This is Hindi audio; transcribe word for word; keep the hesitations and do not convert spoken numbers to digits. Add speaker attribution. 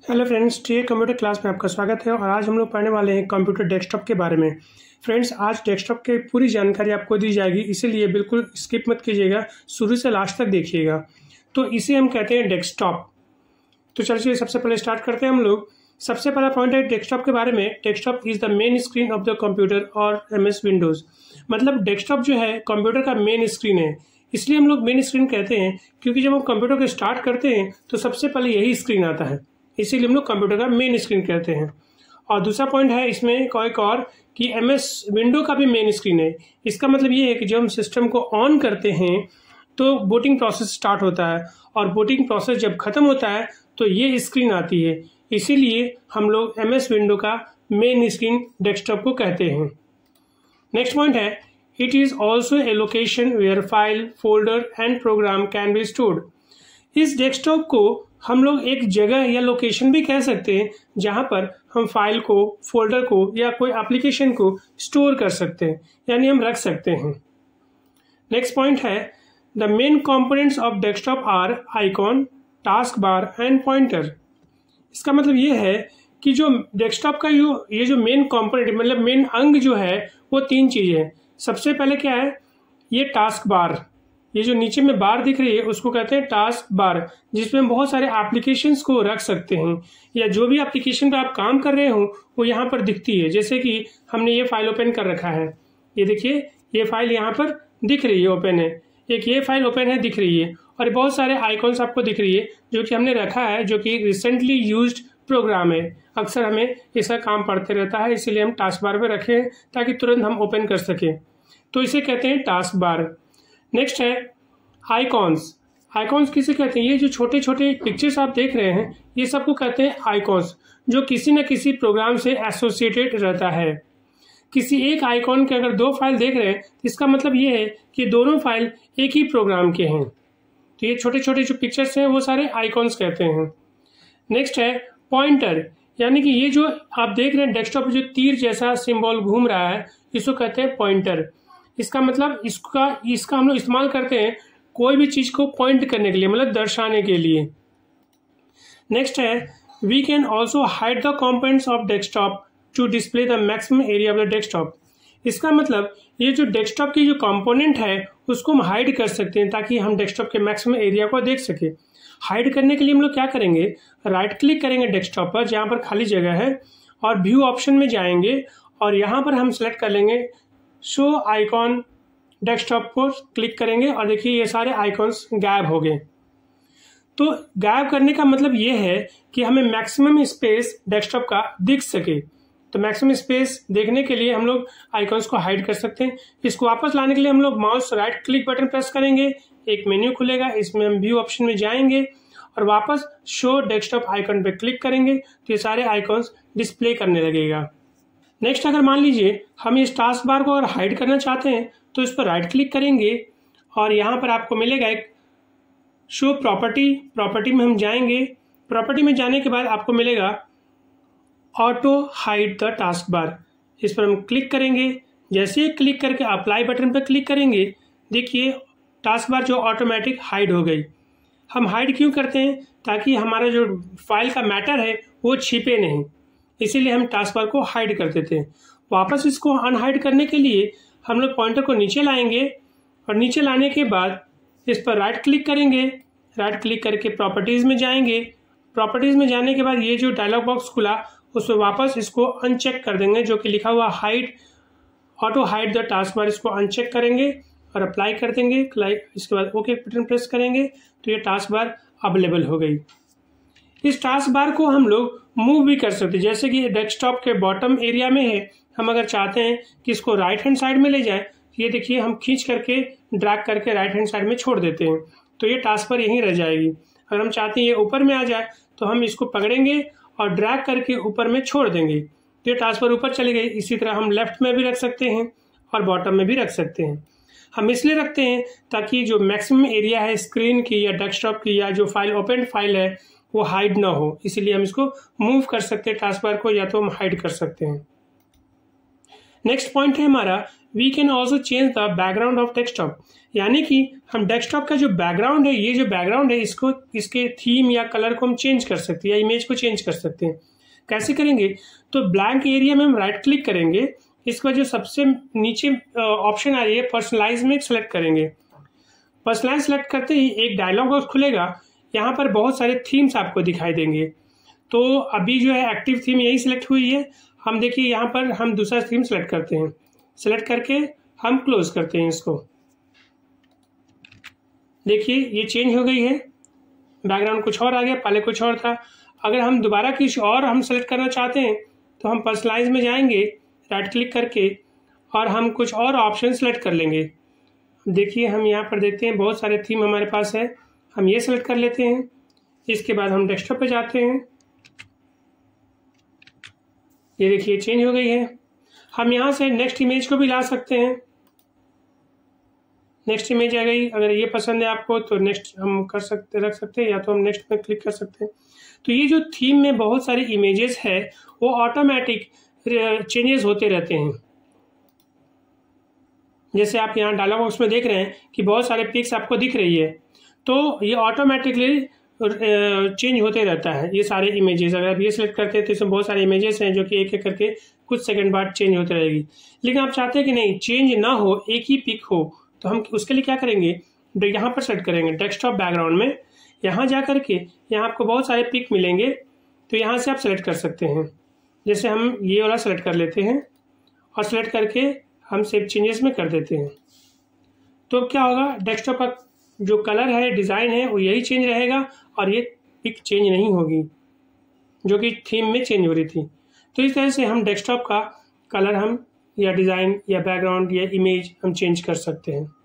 Speaker 1: Hello friends, T A computer class में आपका स्वागत है। और आज हम लोग पढ़ने वाले हैं कंप्यूटर डेस्कटॉप के बारे में। फ्रेंड्स, आज डेस्कटॉप की पूरी जानकारी आपको दी जाएगी, इसीलिए बिल्कुल स्किप मत कीजिएगा, शुरू से लास्ट तक देखिएगा। तो इसे हम कहते हैं डेस्कटॉप। तो चलिए सबसे पहले स्टार्ट करते हैं हम लोग। सबसे पहला पॉइंट है डेस्कटॉप के बारे में। Desktop is the main screen of the computer और एम एस विंडोज। मतलब डेस्कटॉप जो है कंप्यूटर का मेन स्क्रीन है। इसलिए हम लोग मेन स्क्रीन कहते हैं क्योंकि जब हम कंप्यूटर को स्टार्ट करते हैं तो सबसे पहले यही स्क्रीन आता है, इसीलिए हम लोग कंप्यूटर का मेन स्क्रीन कहते हैं। और दूसरा पॉइंट है इसमें एक और कि एम एस विंडो का भी मेन स्क्रीन है। इसका मतलब ये है कि जब हम सिस्टम को ऑन करते हैं तो बूटिंग प्रोसेस स्टार्ट होता है, और बूटिंग प्रोसेस जब खत्म होता है तो ये स्क्रीन आती है। इसीलिए हम लोग एम एस विंडो का मेन स्क्रीन डेस्कटॉप को कहते हैं। नेक्स्ट पॉइंट है it is also a location where file, folder and program can be stored. इस डेस्कटॉप को हम लोग एक जगह या लोकेशन भी कह सकते हैं जहां पर हम फाइल को, फोल्डर को या कोई एप्लीकेशन को स्टोर कर सकते हैं, यानी हम रख सकते हैं। नेक्स्ट पॉइंट है the main components of desktop are icon, taskbar and pointer. इसका मतलब ये है कि जो डेस्कटॉप का जो ये जो मेन कंपोनेंट मतलब मेन अंग जो है वो तीन चीज़ें हैं। सबसे पहले क्या है, ये टास्क बार, ये जो नीचे में बार दिख रही है उसको कहते हैं टास्क बार, जिसमें हम बहुत सारे एप्लीकेशंस को रख सकते हैं, या जो भी एप्लीकेशन पर आप काम कर रहे हो वो यहाँ पर दिखती है। जैसे कि हमने ये फाइल ओपन कर रखा है, ये देखिए ये फाइल यहाँ पर दिख रही है, ओपन है। एक ये फाइल ओपन है दिख रही है, और बहुत सारे आइकॉन्स आपको दिख रही है जो कि हमने रखा है, जो कि रिसेंटली यूज्ड प्रोग्राम है। अक्सर हमें इसका काम पड़ते रहता है, इसीलिए हम टास्क बार पे रखे हैं ताकि तुरंत हम ओपन कर सकें। तो इसे कहते हैं टास्क बार। नेक्स्ट है आइकॉन्स। आइकॉन्स किसे कहते हैं? ये जो छोटे छोटे पिक्चर्स आप देख रहे हैं ये सबको कहते हैं आइकॉन्स, जो किसी न किसी प्रोग्राम से एसोसिएटेड रहता है। किसी एक आइकॉन के अगर दो फाइल देख रहे हैं तो इसका मतलब ये है कि दोनों फाइल एक ही प्रोग्राम के हैं। तो ये छोटे छोटे जो पिक्चर्स हैं वो सारे आइकॉन्स कहते हैं। नेक्स्ट है पॉइंटर, यानी कि ये जो आप देख रहे हैं डेस्कटॉप पर जो तीर जैसा सिंबल घूम रहा है इसको कहते हैं पॉइंटर। इसका मतलब इसका इसका हम लोग इस्तेमाल करते हैं कोई भी चीज़ को पॉइंट करने के लिए, मतलब दर्शाने के लिए। नेक्स्ट है we can also hide the components of desktop to display the maximum area of the desktop. इसका मतलब ये जो डेस्कटॉप की जो कंपोनेंट है उसको हम हाइड कर सकते हैं ताकि हम डेस्कटॉप के मैक्सिमम एरिया को देख सके। हाइड करने के लिए हम लोग क्या करेंगे, राइट क्लिक करेंगे डेस्कटॉप पर जहाँ पर खाली जगह है, और व्यू ऑप्शन में जाएंगे और यहाँ पर हम सेलेक्ट कर लेंगे शो आइकॉन। डेस्कटॉप को क्लिक करेंगे और देखिए ये सारे आइकॉन्स गायब हो गए। तो गायब करने का मतलब ये है कि हमें मैक्सिमम स्पेस डेस्कटॉप का दिख सके। तो मैक्सिमम स्पेस देखने के लिए हम लोग आइकॉन्स को हाइड कर सकते हैं। इसको वापस लाने के लिए हम लोग mouse right click button press करेंगे, एक मेन्यू खुलेगा, इसमें हम व्यू ऑप्शन में जाएंगे और वापस शो डेस्कटॉप आइकॉन पे क्लिक करेंगे तो ये सारे आइकॉन्स डिस्प्ले करने लगेगा। नेक्स्ट अगर मान लीजिए हम इस टास्क बार को अगर हाइड करना चाहते हैं तो इस पर राइट क्लिक करेंगे और यहाँ पर आपको मिलेगा एक शो प्रॉपर्टी। प्रॉपर्टी में हम जाएंगे, प्रॉपर्टी में जाने के बाद आपको मिलेगा auto hide the task bar. इस पर हम क्लिक करेंगे, जैसे ही क्लिक करके अप्लाई बटन पर क्लिक करेंगे देखिए टास्क बार जो ऑटोमेटिक हाइड हो गई। हम हाइड क्यों करते हैं? ताकि हमारा जो फाइल का मैटर है वो छिपे नहीं, इसीलिए हम टास्क बार को हाइड कर देते हैं। वापस इसको अनहाइड करने के लिए हम लोग पॉइंटर को नीचे लाएंगे और नीचे लाने के बाद इस पर राइट क्लिक करेंगे, राइट क्लिक करके प्रॉपर्टीज़ में जाएंगे। प्रॉपर्टीज़ में जाने के बाद ये जो डायलॉग बॉक्स खुला उस पर वापस इसको अनचेक कर देंगे, जो कि लिखा हुआ hide auto hide the task bar, इसको अनचेक करेंगे और अप्लाई कर देंगे। इसके बाद ओके बटन प्रेस करेंगे तो ये टास्क बार अवेलेबल हो गई। इस टास्क बार को हम लोग मूव भी कर सकते हैं, जैसे कि डेस्कटॉप के बॉटम एरिया में है, हम अगर चाहते हैं कि इसको राइट हैंड साइड में ले जाएं तो ये देखिए हम खींच करके ड्रैग करके राइट हैंड साइड में छोड़ देते हैं तो ये टास्क बार यहीं रह जाएगी। अगर हम चाहते हैं ये ऊपर में आ जाए तो हम इसको पकड़ेंगे और ड्रैग करके ऊपर में छोड़ देंगे तो ये टास्क बार ऊपर चली गई। इसी तरह हम लेफ्ट में भी रख सकते हैं और बॉटम में भी रख सकते हैं। हम इसलिए रखते हैं ताकि जो मैक्सिमम एरिया है स्क्रीन की या डेस्कटॉप की या जो फाइल ओपन फाइल है वो हाइड ना हो, इसीलिए हम इसको मूव कर सकते हैं टास्क बार को, या तो हम हाइड कर सकते हैं। नेक्स्ट पॉइंट है हमारा we can also change the background of desktop, यानी कि हम डेस्कटॉप का जो बैकग्राउंड है, ये जो बैकग्राउंड है इसको, इसके थीम या कलर को हम चेंज कर सकते हैं या इमेज को चेंज कर सकते हैं। कैसे करेंगे? तो ब्लैंक एरिया में हम राइट क्लिक करेंगे, इसके बाद जो सबसे नीचे ऑप्शन आ रही है पर्सनलाइज में सेलेक्ट करेंगे। पर्सनलाइज सेलेक्ट करते ही एक डायलॉग बॉक्स खुलेगा, यहाँ पर बहुत सारे थीम्स आपको दिखाई देंगे। तो अभी जो है एक्टिव थीम यही सिलेक्ट हुई है। हम देखिए यहाँ पर हम दूसरा थीम सेलेक्ट करते हैं, सेलेक्ट करके हम क्लोज करते हैं इसको। देखिए ये चेंज हो गई है, बैकग्राउंड कुछ और आ गया, पहले कुछ और था। अगर हम दोबारा कुछ और हम सेलेक्ट करना चाहते हैं तो हम पर्सनलाइज में जाएंगे, राइट क्लिक करके और हम कुछ और ऑप्शन सेलेक्ट कर लेंगे। देखिए हम यहाँ पर देखते हैं बहुत सारे थीम हमारे पास है, हम ये सेलेक्ट कर लेते हैं। इसके बाद हम डेस्कटॉप पे जाते हैं, ये देखिए चेंज हो गई है। हम यहाँ से नेक्स्ट इमेज को भी ला सकते हैं, नेक्स्ट इमेज आ गई। अगर ये पसंद है आपको तो नेक्स्ट हम कर सकते रख सकते हैं, या तो हम नेक्स्ट में क्लिक कर सकते हैं। तो ये जो थीम में बहुत सारे इमेजेस है वो ऑटोमेटिक चेंजेस होते रहते हैं। जैसे आप यहाँ डायलॉग बॉक्स में देख रहे हैं कि बहुत सारे पिक्स आपको दिख रही है, तो ये ऑटोमेटिकली चेंज होते रहता है ये सारे इमेजेस। अगर आप ये सिलेक्ट करते हैं तो इसमें बहुत सारे इमेजेस हैं जो कि एक एक करके कुछ सेकंड बाद चेंज होते रहेगी। लेकिन आप चाहते हैं कि नहीं चेंज ना हो, एक ही पिक हो, तो हम उसके लिए क्या करेंगे, यहाँ पर सेलेक्ट करेंगे डेस्कटॉप बैकग्राउंड में। यहाँ जा करके यहाँ आपको बहुत सारे पिक मिलेंगे, तो यहाँ से आप सेलेक्ट कर सकते हैं। जैसे हम ये वाला सेलेक्ट कर लेते हैं और सेलेक्ट करके हम सेव चेंजेस में कर देते हैं। तो क्या होगा, डेस्कटॉप का जो कलर है, डिज़ाइन है, वो यही चेंज रहेगा और ये पिक चेंज नहीं होगी जो कि थीम में चेंज हो रही थी। तो इस तरह से हम डेस्कटॉप का कलर हम या डिज़ाइन या बैकग्राउंड या इमेज हम चेंज कर सकते हैं।